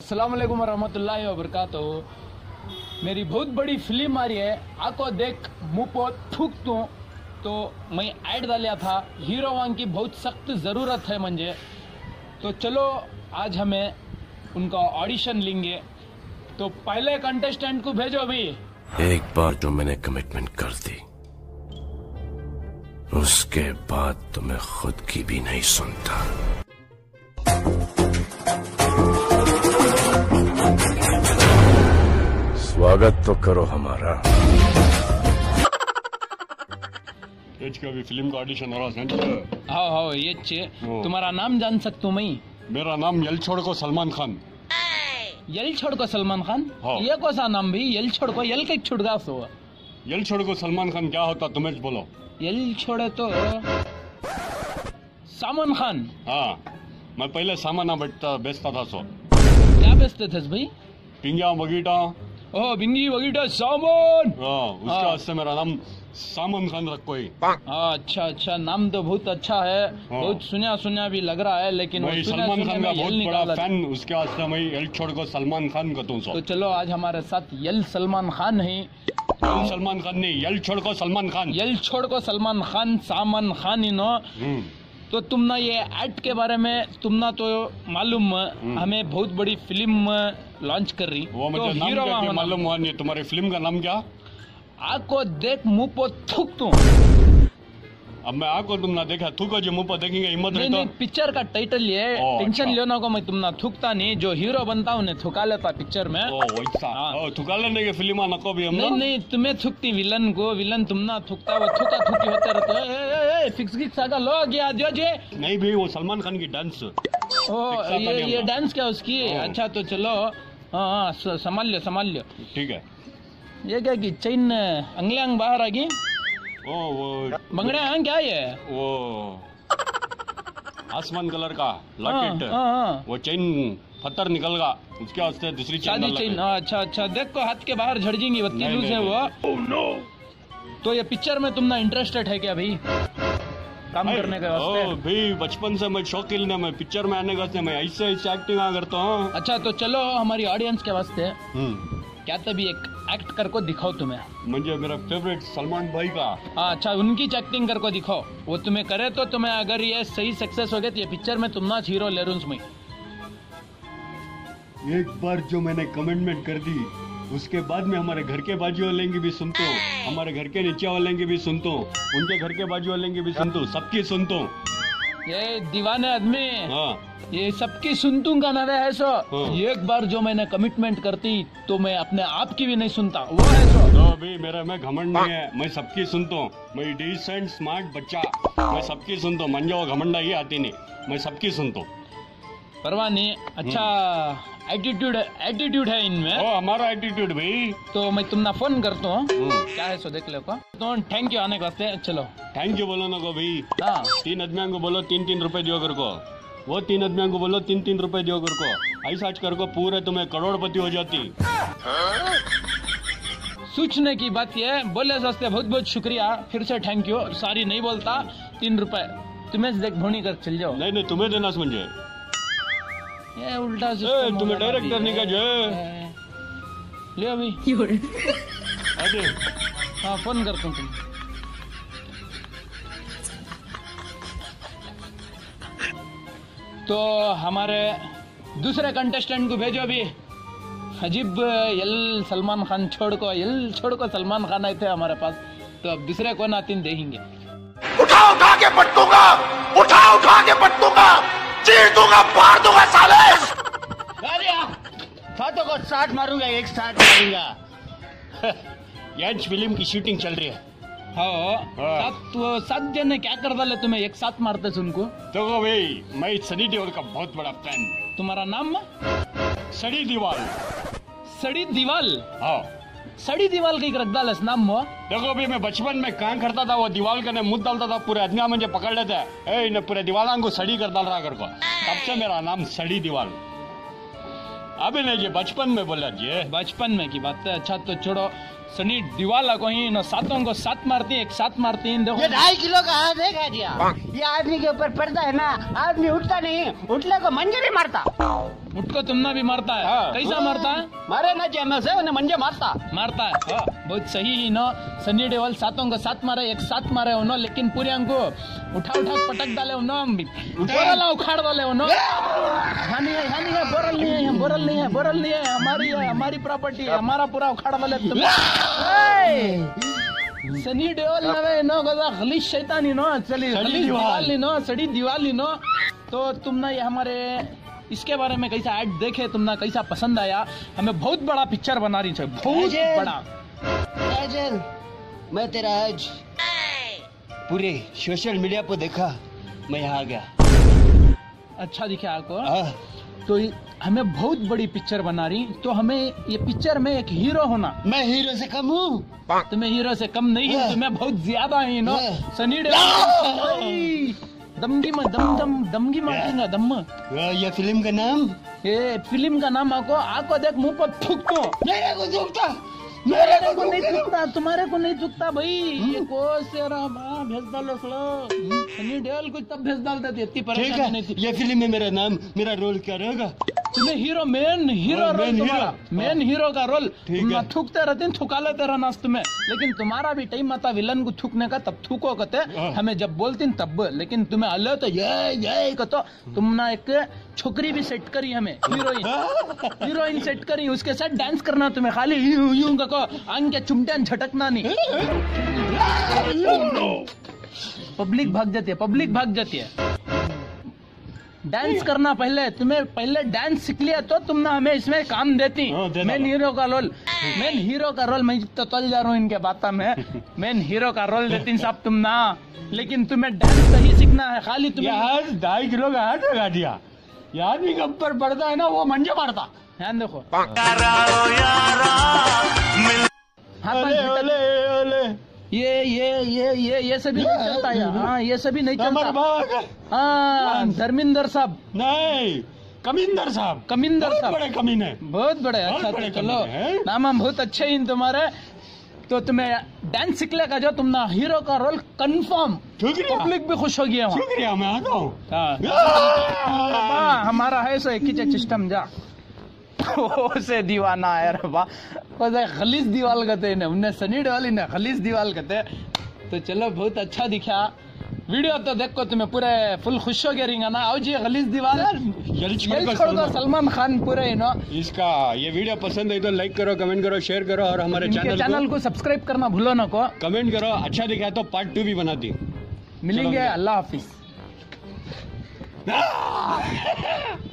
अस्सलाम वालेकुम रहमतुल्लाहि व बरकातहू। मेरी बहुत बड़ी फिल्म आ रही है, आको देख मुंह पर थूक दूं। तो मैं ऐड डालिया था, हीरो वांग की बहुत सख्त ज़रूरत है मुझे। तो चलो आज हमें उनका ऑडिशन लेंगे। तो पहले कंटेस्टेंट को भेजो अभी। एक बार जो मैंने कमिटमेंट कर दी, उसके बाद तो मैं खुद की भी नहीं सुनता। स्वागत तो करो हमारा। अभी फिल्म का ऑडिशन हो रहा है। हाँ हाँ ये तुम्हारा नाम जान सकता हूँ मैं? मेरा नाम यल छोड़ को सलमान खान। यल छोड़ को सलमान खान? हाँ। ये कौन सा नाम भी? यल छोड़ को यल के छुड़गा सो। यल छोड़ को सलमान खान क्या होता तुम्हें बोलो? यल छोड़े तो सामान खान। हाँ, मैं पहले सामान बेचता था। सो क्या बेचते थे भाई? पिंगिया बगीटा। ओह बिंगी बगीटा सामान। हाँ, उसके वास्ते मेरा नाम सामान खान रखो ही। अच्छा अच्छा, नाम तो बहुत अच्छा है। बहुत सुना भी लग रहा है, लेकिन मैं सलमान खान का बहुत बड़ा फैन, उसके वास्ते मैं यल छोड़ को सलमान खान कहता हूँ। तो चलो आज हमारे साथ यल सलमान खान है। सलमान खान नहीं, यल छोड़ को सलमान खान। यल छोड़ को सलमान खान, सामान खान इनो। तो तुम ना ये एक्ट के बारे में तुम ना तो मालूम, हमें बहुत बड़ी फिल्म लॉन्च कर रही। वो तो मुझे हीरो नाम मालूम हुआ नहीं। तुम्हारी फिल्म का नाम क्या? आको देख मुंह पर थूक तू। अब मैं आको तुम ना देखा थूको जो मुंह पर देखेंगे हिम्मत नहीं, नहीं, पिक्चर का टाइटल ये। टेंशन अच्छा। लेना को मैं तुम ना थूकता नहीं। जो हीरो बनता उन्हें थुका लेता पिक्चर में। थुका लेने के फिल्म नको भी हम। नहीं नहीं, तुम्हें थुकती विलन को। विलन तुम ना थुकता, वो थुका थुकी होते रहते। फिक्स की सागा लो गया जो जे। नहीं भी, वो सलमान खान की डांस। ये डांस क्या उसकी? अच्छा तो चलो, हाँ संभाल लियो। ठीक है। ये क्या की चैन अंगलियांग बाहर आ गई? वो बंगड़े हैं क्या ये? वो आसमान कलर का लॉकेट। वो चैन पत्थर निकल गया, उसके वास्ते दूसरी शादी चैन। अच्छा अच्छा, देखो हाथ के बाहर झड़ जाएंगी, बत्ती लूज है वो। तो ये पिक्चर में तुम ना इंटरेस्टेड है क्या भाई काम करने के वास्ते? भाई बचपन से मैं शौकीन है, मैं पिक्चर में आने के वास्ते मैं ऐसे एक्टिंग करता हूँ। अच्छा तो चलो हमारी ऑडियंस के वास्ते क्या तभी एक एक्ट करको दिखाओ तुम्हें। मुझे मेरा फेवरेट सलमान भाई का। अच्छा, उनकी एक्टिंग करको दिखाओ। वो तुम्हें करे तो तुम्हें, अगर ये सही सक्सेस हो गया तो ये पिक्चर में तुम ना हीरो ले रूंस में। एक बार जो मैंने कमिटमेंट कर दी, उसके बाद में हमारे घर के बाजू वाले की भी सुनता हूँ, हमारे घर के नीचे वाले की भी सुनता हूँ, उनके घर के बाजू वाले की भी सुनता हूँ, सबकी सुनता हूँ। ये दीवाने आदमी। ये सबकी सुनतूंगा ना है सो। एक बार जो मैंने कमिटमेंट करती तो मैं अपने आप की भी नहीं सुनता, वो है सो। तो अभी मेरा में घमंड नहीं है, मैं सबकी सुनता हूँ। मैं डिसेंट स्मार्ट बच्चा, मैं सबकी सुनता हूँ। मंजो घमंडा ही आती नहीं, मैं सबकी सुनता हूँ। परवाह नहीं। अच्छा एटीट्यूड है इनमें। हमारा एटीट्यूड भाई। तो मैं तुम ना फोन करता हूँ, क्या है सो देख लो को। तो थैंक यू आने के वास्ते। चलो थैंक यू बोलो ना को भाई। हाँ, 3 आदमियों को बोलो 3-3 रुपए दियो कर को। वो 3 आदमियों को बोलो 3-3 रुपए दियो कर को। ऐसा कर को पूरे तुम्हें करोड़पति हो जाती। सोचने की बात ये बोले सस्ते, बहुत बहुत शुक्रिया, फिर से थैंक यू। सॉरी नहीं बोलता। 3 रुपए तुम्हें देख भोनी कर चल जाओ। नहीं तुम्हें देना समझे, ये उल्टा तुम्हें डायरेक्ट करने का जो ले अभी। अरे हाँ फोन करता हूँ तुम। तो हमारे दूसरे कंटेस्टेंट को भेजो अभी। अजीब यल सलमान खान छोड़ को सलमान खान आए थे हमारे पास। तो अब दूसरे को ना 3 देखेंगे। उठा के पटकूंगा, उठा के पटकूंगा, चीर दूंगा, फाड़ दूंगा साले। अरे फाटो को 60 मारूंगा, एक 60 मारूंगा। यंच फिल्म की शूटिंग चल रही है। हाँ, 7 जने क्या कर डाले तुम्हें एक साथ मारते सुनको। तो भाई मैं सनी देओल का बहुत बड़ा फैन। तुम्हारा नाम? सड़ी दीवाल। सड़ी दीवाल? हाँ, सड़ी दीवाल कहीं रख डाले नाम वो। देखो भाई मैं बचपन में काम करता था, वो दीवाल का मुंह डालता था, पूरे आदमी मुझे पकड़ लेते हैं, पूरे दीवालों को सड़ी कर डाल रहा कर को। तब से मेरा नाम सड़ी दीवाल। अभी नहीं जी, बचपन में बोला जी। बचपन में की बात है। अच्छा तो छोड़ो, सनी दीवाला को ही न सातों को सात मारती एक साथ मारती इन देखो। ये 2.5 किलो का हाथ है क्या दिया? ये आदमी के ऊपर पड़ता है ना, आदमी उठता नहीं, उठने को मंजे नहीं मारता। मुझको तुमना भी मारता है। हाँ। कैसा मारता है? मारे ना जैम से उन्हें मंजे मारता। मारता है। बहुत सही ही नो। सनी देओल सातों को सात मारे एक साथ मारे उनो, लेकिन पूरे को उठा उठा पटक डाले उनो, बोरल उखाड़ डाले उनो। हानि है बोरल नहीं है हमारी प्रॉपर्टी है, हमारा पूरा उखाड़ डाले तुम। सनी देओल नवे नो गदा गलीज शैतानी नो, चली गलीज दीवाली नो, सड़ी दीवाली नो। तो तुम ना ये हमारे इसके बारे में कैसा ऐड देखे तुमने, कैसा पसंद आया? हमें बहुत बड़ा पिक्चर बना रही चाहिए, बहुत बड़ा। राजन, मैं तेरा आज पूरे सोशल मीडिया पर देखा, मैं यहाँ आ गया। अच्छा दिखा आपको? तो हमें बहुत बड़ी पिक्चर बना रही, तो हमें ये पिक्चर में एक हीरो होना। मैं हीरो से कम हूँ? तुम्हें हीरो से कम नहीं है, तुम्हें बहुत ज्यादा ही नो। सनी देओल दमगी मारती दम। ये फिल्म का नाम? ये फिल्म का नाम आको देख मुंह पर थूक दो। मेरे को थूकता, मेरे को नहीं थूकता, तुम्हारे को नहीं थूकता भाई। ये भेज डालो सनी देओल को तब भेज डाल देती, इतनी परेशानी नहीं थी। ये फिल्म में मेरा नाम, मेरा रोल क्या रहेगा? तुम्हें हीरो मेन हीरो का रोल। तुम थूकते रहते थुका लेते रहना तुम्हें, लेकिन तुम्हारा भी टाइम आता विलन को थूकने का, तब थूको कहते हमें जब बोलती तब। लेकिन तुम्हें अल्लाह तो ये कहते तुम ना एक छोकरी भी सेट करी, हमें हीरोइन सेट करी, उसके साथ डांस करना तुम्हें, खाली यूं कहो आंग के चुमटे झटकना नहीं। पब्लिक भाग जाती है। डांस करना पहले डांस सीख लिया तो तुम ना हमें इसमें काम देती। मेन हीरो का रोल मैं तो चल जा रहा हूँ इनके बातों में। मेन हीरो का रोल देती सब तुम ना, लेकिन तुम्हें डांस सही सीखना है। खाली तुम्हें 2.5 किलो का हाथ लगा दिया, याद भी ऊपर पड़ता है ना, वो मंजे मारता। ध्यान देखो, ये सभी नहीं चलता है। हाँ, ये सभी नहीं चलता। हाँ, धर्मिंदर साहब नहीं, कमिंदर साहब बड़े कमीने, बहुत बड़े। अच्छा बड़े चलो, कमीने। नाम बहुत अच्छे ही तुम्हारे। तो तुम्हें डांस सीख लेगा जो, तुम ना हीरो का रोल कंफर्म। पब्लिक भी खुश होगी वहाँ। शुक्रिया, मैं आता हूँ। हमारा है सो एक ही सिस्टम जा से दीवाना है खलीस दीवाल कहते हैं उन्हें, सनी देओल ने खलीस दीवाल कहते। तो चलो, बहुत अच्छा दिखा वीडियो। तो देखो तुम्हें पूरे फुल खुश हो गया रिंगा ना। आओ जी गलीस दीवाल छोड़ दो, सलमान खान पूरे नो। इसका ये वीडियो पसंद है तो लाइक करो, कमेंट करो, शेयर करो, और हमारे चैनल को सब्सक्राइब करना भूलो ना को। कमेंट करो, अच्छा दिखा तो पार्ट 2 भी बना दी। मिलेंगे, अल्लाह हाफिज।